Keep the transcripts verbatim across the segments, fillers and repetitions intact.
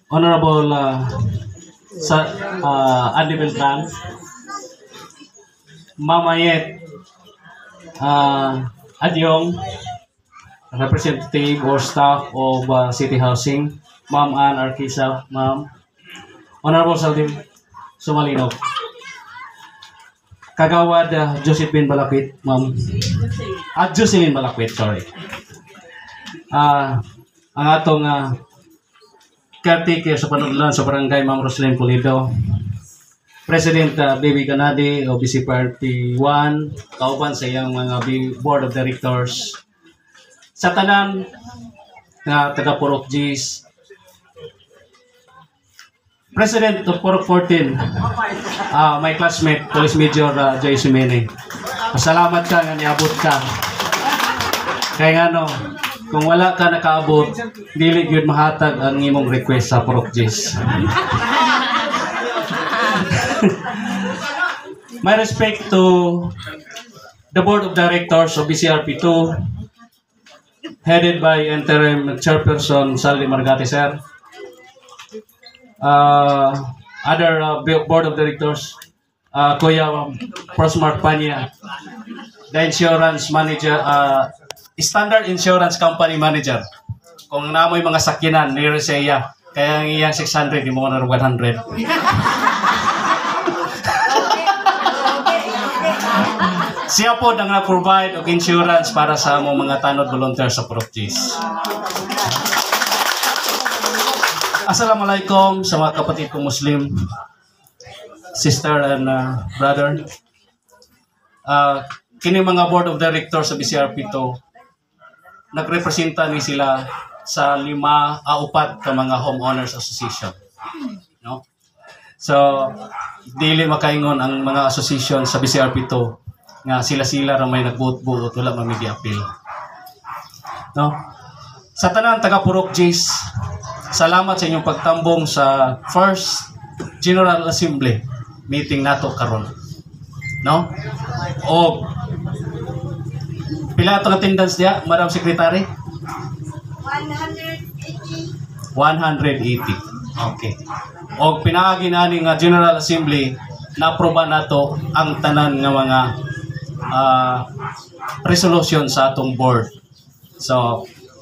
Honorable uh, sa uh, Andy Beltran, Mamayet uh, Adyong, representative or staff of uh, City Housing, Ma'am Ann Arquisa, Ma'am, Honorable Saldim Sumalino, Kagawad uh, Josephine Balakwit, Ma'am, at Jocelyn Balakwit, sorry. Uh, ang atong uh, caretaker sa panuglan sa barangay, Ma'am Roslyn Pulido, President uh, Baby Canadi o B C Party one, kauban sa iyang mga Board of Directors, sa tanan na taga Purok G's, President of Purok fourteen, uh, my classmate, Police Major uh, Joy Sumene. Pasalamat ka nga niabot ka. Kaya nga no, kung wala ka nakaabot, dili gyud mahatag ang imong request sa Purok G's. My respect to the Board of Directors of B C R P two, headed by Interim Chairperson Sally Margate, sir. Uh, other uh, Board of Directors, uh, Kuya Prosmar Panya, the Insurance Manager, uh, Standard Insurance Company Manager. Kung namoy mga sakyanan, niro sa iya, kaya ang iyang six hundred, di mo na one hundred. Siya po nang na-provide og insurance para sa among mga tanod volunteer sa Purok G's. Assalamualaikum sa mga kapatid kong Muslim, sister and uh, brother. Uh, kini mga Board of Directors sa B C R P two, nagrepresenta ni sila sa lima a upat ka mga homeowners association. No? So, dili makaingon ang mga association sa B C R P two nga sila-sila ra may nagbuot-buot, wala man may appeal. No? Sa tanan taga Purok G's, salamat sa inyong pagtambong sa first General Assembly meeting nato karon. No? O pila atong attendance diya, Madam Secretary? one hundred eighty. one hundred eighty. Okay. O pinaagi na ni nga General Assembly, na-aproba nato ang tanan nga mga uh, resolution sa atong board. So,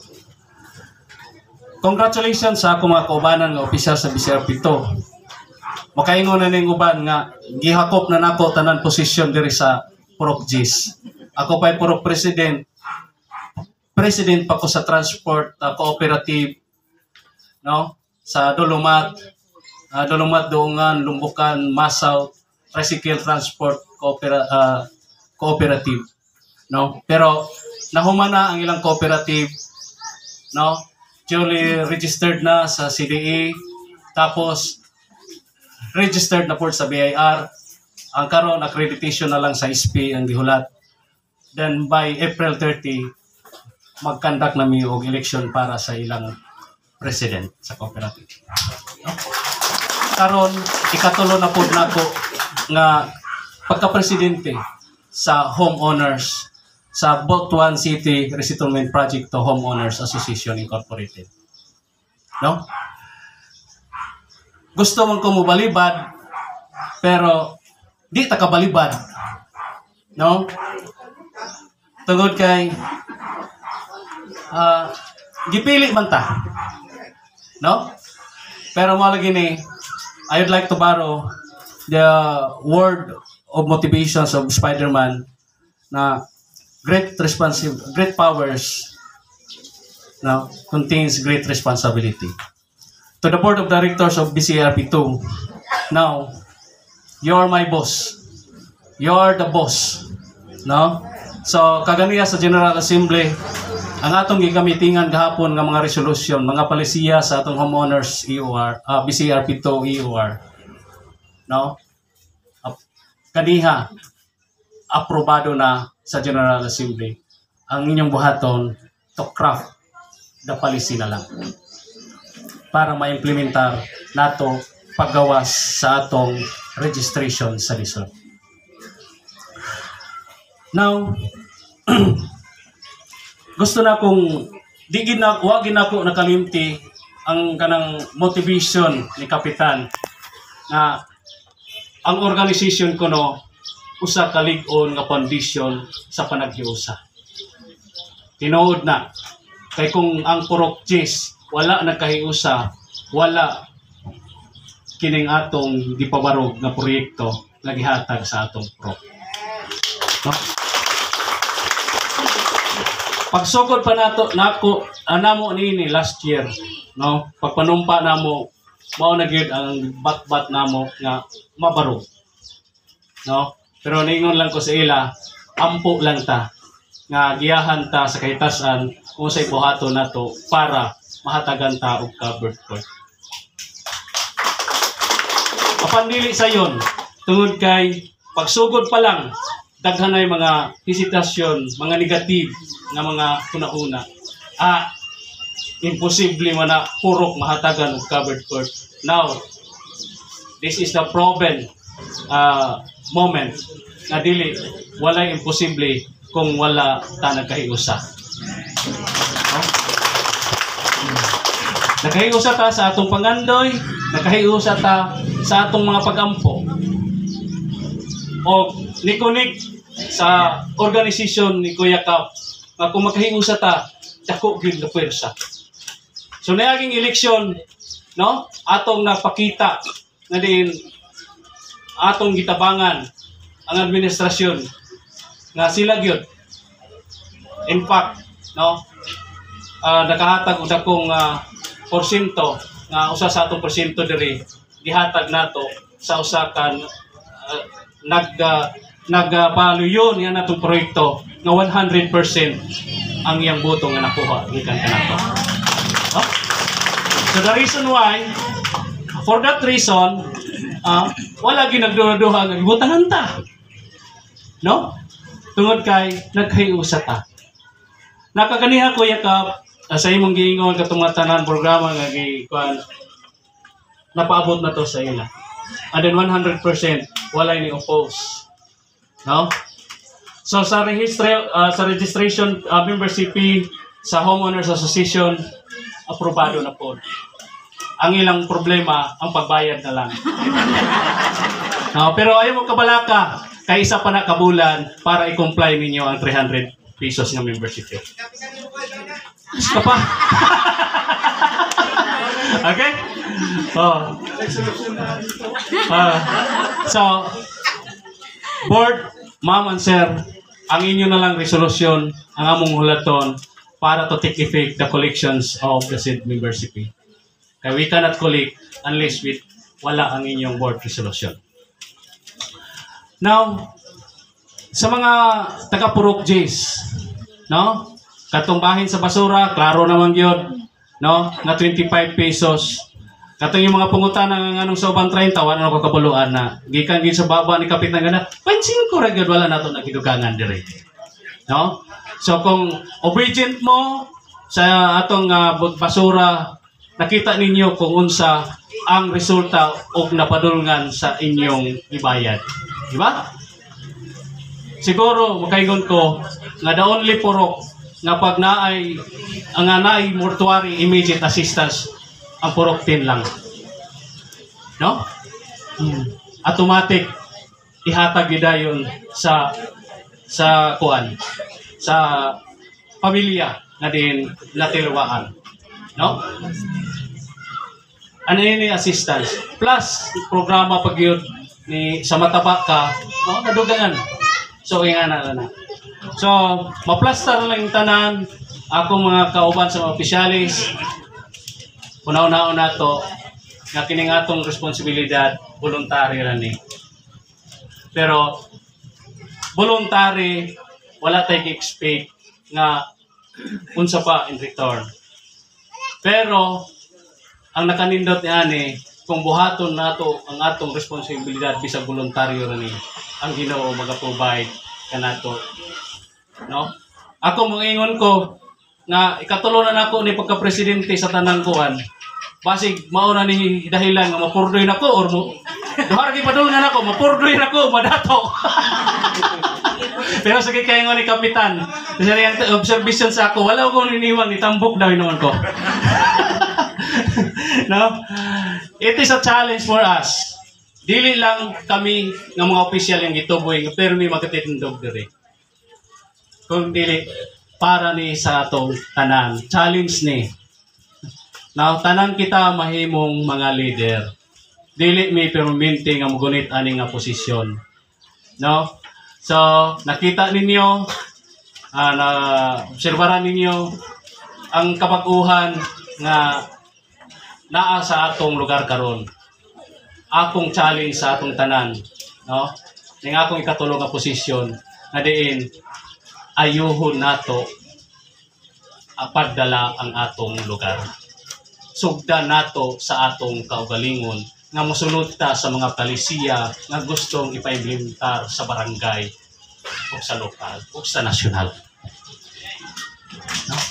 congratulations sa akong mga kaubanan nga opisyal sa B C R P two. Makaingon na ning uban nga gihakop na nako tanan posisyon diri sa Purok G's. Ako pa'y Purok President. President pa ko sa Transport uh, Cooperative, no? Sa Dulumat, uh, Dulumat Doongan, Lumbukan, Masaw, Tricycle Transport Coopera, uh, Cooperative, no? Pero nahuman na ang ilang cooperative, no? Duly registered na sa C D A, tapos registered na po sa B I R. Ang karon accreditation na lang sa S P ang gihulat. Then by April thirtieth, mag-conduct na mi og election para sa ilang president sa cooperative. No? Karon ikatulo na pud nako nga pagka-presidente sa homeowners sa Butuan City Resettlement Project to Homeowners Association Incorporated. No? Gusto mong kumubalibad, pero di ta kabalibad. No? Tungod kay uh, gipili man ta. No? Pero mo lagi ni, I would like to borrow the word of motivations of Spider-Man na great responsive, great powers now contains great responsibility. To the Board of Directors of B C R P two, now you're my boss. You're the boss. No? So kaganiya sa General Assembly, ang atong gigamitingan gahapon nga mga resolution, mga palisiya sa atong homeowners E O R, uh, B C R P two E O R. No? Uh, kaniha aprobado na sa General Assembly. Ang inyong buhaton to craft the policy na lang para ma-implementar nato paggawas sa atong registration sa Lisod. Now, gusto na kong di gina wag ginako nakalimti ang kanang motivation ni kapitan na ang organization ko no usa ka lig-on nga foundation sa panaghiusa. Tinuod na kay kung ang Purok Gis wala nagkahiusa, wala kining atong gipabarog nga proyekto nga gihatag sa atong Purok. No? Pagsugod pa nato nako anamo nini last year, no? Pagpanumpa namo mao na gyud ang bat-bat namo nga mabarog. No? Pero ningon lang ko sa ila, ampo lang ta nga giyahan ta sa kahitasan kung sa ibuhaton nato para mahatagan ta og covered court. Apan dili sayon tungod kay pagsugod pa lang daghan ay mga hesitasyon, mga negative nga mga kuna-una. Ah, imposible man na purok mahatagan og covered court. Now, this is the proven uh, moment na dili walay imposible kung wala ta nagkahiusa. No? Nagkahiusa ta sa atong pangandoy, nagkahiusa ta sa atong mga pagampo. O nikonik sa organisasyon ni Kuya Kap nga kung magkahiusa ta, dako gyud na pwersa. So naaging eleksyon, no? Atong napakita na din atong gitabangan ang administrasyon nga sila gyud. In fact, no? Uh, nakahatag og dakong uh, porsyento nga usa sa atong porsyento diri gihatag nato sa usa ka uh, nag uh, nagpaluyon yan natong proyekto nga one hundred percent ang iyang boto nga nakuha gikan kanato. No? So the reason why, for that reason, uh, wala ginagduha-duha nga gibutangan ta. No? Tungod kay nagkahiusa ta. Nakaganiha ko yakap uh, sa imong giingon katong tanan programa nga gikuan napaabot na to sa ila. And then one hundred percent wala ni oppose. No? So sa registra uh, sa registration uh, membership fee sa Homeowners Association aprobado na po. Ang ilang problema ang pagbayad na lang. No, pero ayaw mo kabalaka kay isa pa na kabulan para i-comply ninyo ang three hundred pesos ng membership fee. Isa pa. Okay? Oh. Uh, so board, ma'am and sir, ang inyo na lang resolution, ang among hulaton para to take effect the collections of the said membership fee. Kaya we cannot collect unless with wala ang inyong board resolution. Now, sa mga taga-Purok Gis, no? Katong bahin sa basura, klaro naman yun, no? Na twenty-five pesos. Katong yung mga pungutan ng anong sa ubang thirty, wala na ko kabuluan na. Gikan gid sa baba ni Kapitan gana, pansin ko ragad wala nato nagidugangan dire. No? So kung obedient mo sa atong uh, basura, nakita ninyo kung unsa ang resulta og napadulngan sa inyong ibayad. Di ba? Siguro makaingon ko nga the only purok nga pag naay ang naay mortuary immediate assistance ang Purok ten lang. No? Hmm. Automatic ihatag gidayon sa sa kuan sa pamilya na din natilwaan. No? Ano yun yung assistance? Plus, programa pag yun ni, sa mataba ka, no? Nadugangan. So, yung ana na. So, maplastar lang yung tanan, akong mga kauban sa mga opisyalis, una-una na to, nga kining atong responsibilidad, voluntary lang ni. Pero, voluntary, wala tayo i-expect nga unsa pa in return. Pero, ang nakanindot ni ani, kung buhaton nato ang atong responsibilidad bisag voluntaryo ra ni, ang Ginoo maga-provide kanato. No? Ako moingon ko nga ikatulo na nako ni pagka-presidente sa tanang kuan. Basig mao na ni dahilan nga mapurdoy nako or mo duha ra gyud padulngan nako, mapurdoy nako, madato. Pero sa kikaingon ni Kapitan, sa observation sa ako, wala ko niniwang nitambok daw naman ko. No? It is a challenge for us. Dili lang kami ng mga opisyal yung gituboy, pero may magkatitindog diri. Kung dili, para ni sa atong tanan. Challenge ni. Now, tanan kita mahimong mga leader. Dili may perminti nga mugunit ani nga posisyon. No? So, nakita ninyo, uh, na obserbaran ninyo ang kabag-uhan nga naa sa atong lugar karon. Akong challenge sa atong tanan, no? Ning akong ikatulong nga posisyon nga diin ayuhon nato apadala ang atong lugar. Sugdan nato sa atong kaugalingon nga mosulod ta sa mga palisiya nga gustong ipaimplementar sa barangay o sa lokal o sa nasyonal. No?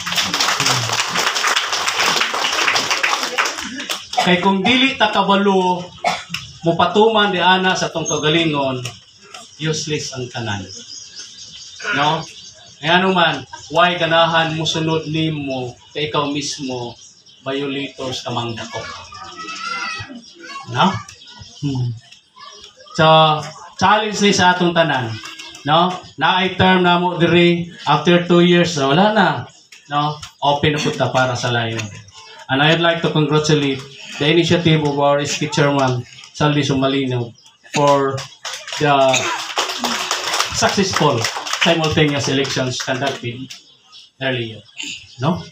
Kay kung dili ta kabalo mupatuman di ana sa atong kaugalingon, useless ang tanan. No? Kaya naman, why ganahan musunod nimo kay ikaw mismo violators ka mang dako. No? Hmm. So, challenge ni sa atong tanan. No? Na-I term na mo diri after two years, so wala na. No? Open na punta para sa layon. And I'd like to congratulate the initiative of our S K Chairman, Salvi Sumalino, for the successful simultaneous elections conducted earlier. No?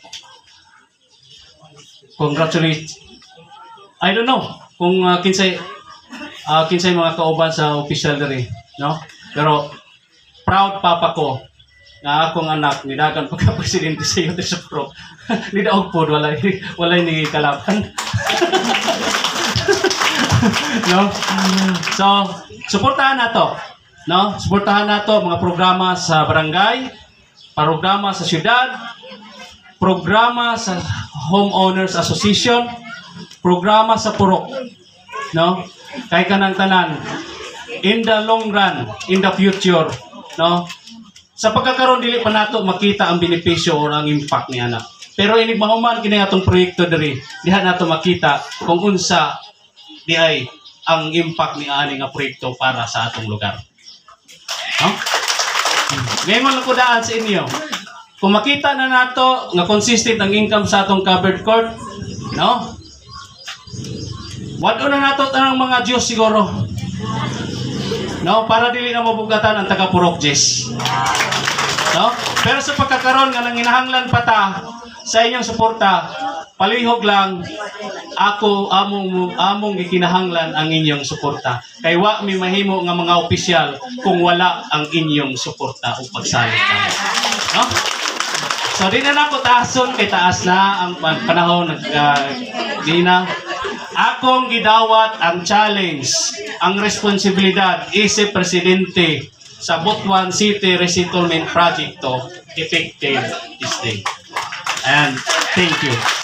Congratulate. I don't know kung uh, kinsay uh, kinsay mga kauban sa official diri, no? Pero proud papa ko nga akong anak nidagan pagka presidente sa Youth sa Pro. Ni daog pod wala wala ni kalaban. No? So, suportahan nato. No? Suportahan nato mga programa sa barangay, programa sa syudad, programa sa homeowners association, programa sa purok. No? Kay kanang tanan in the long run, in the future, no? Sa pagkakaroon dili pa nato makita ang benepisyo o ang impact ni anak. Pero inig mahuman kini atong proyekto diri, diha nato makita kung unsa di ay ang impact ni ani nga proyekto para sa atong lugar. No? Ngayon lang ko daan sa inyo. Kung makita na nato nga consistent ang income sa atong covered court, no? Wad na nato tanang mga Diyos siguro. No, para dili na mabugatan ang taga Purok Jess. No? Pero sa pagkakaroon nga nang hinahanglan pa ta sa inyong suporta, palihog lang ako among among gikinahanglan ang inyong suporta. Kay wa mi mahimo nga mga opisyal kung wala ang inyong suporta o pagsalig kami. No? So di na nako taason kay taas na ang panahon nag uh, di na akong gidawat ang challenge, ang responsibilidad isip presidente sa Butuan City Resettlement Project to effective this day. And thank you.